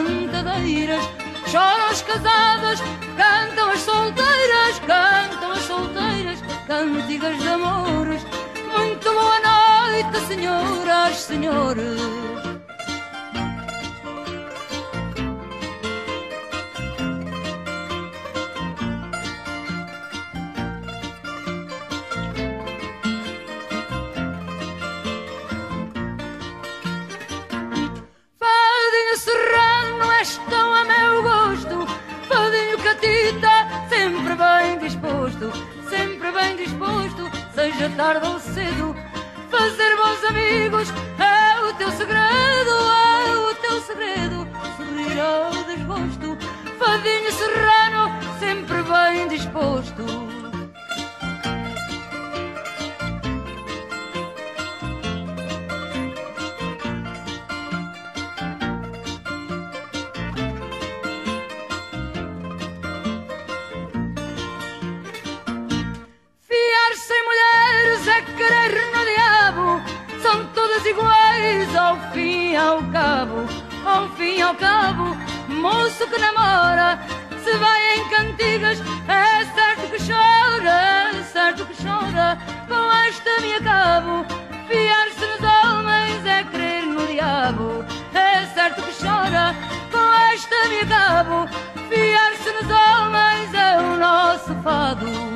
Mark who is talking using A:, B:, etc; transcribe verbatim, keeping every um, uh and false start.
A: cantadeiras. Choram as casadas, cantam as solteiras, cantam as solteiras, cantigas de amores. Muito boa noite, senhoras, senhores. Fadinho serrano, estão a meu gosto. Fadinho catita, sempre bem disposto, sempre bem disposto, seja tarde ou cedo. Fazer bons amigos é o teu segredo, é o teu segredo, sorrir ao desgosto. Fadinho serrano, sempre bem disposto. Sem mulheres é querer no diabo, são todas iguais ao fim e ao cabo, ao fim e ao cabo. Moço que namora, se vai em cantigas, é certo que chora, é certo que chora, com esta me acabo. Fiar-se nos homens é querer no diabo, é certo que chora, com esta me acabo. Fiar-se nos homens é o nosso fado.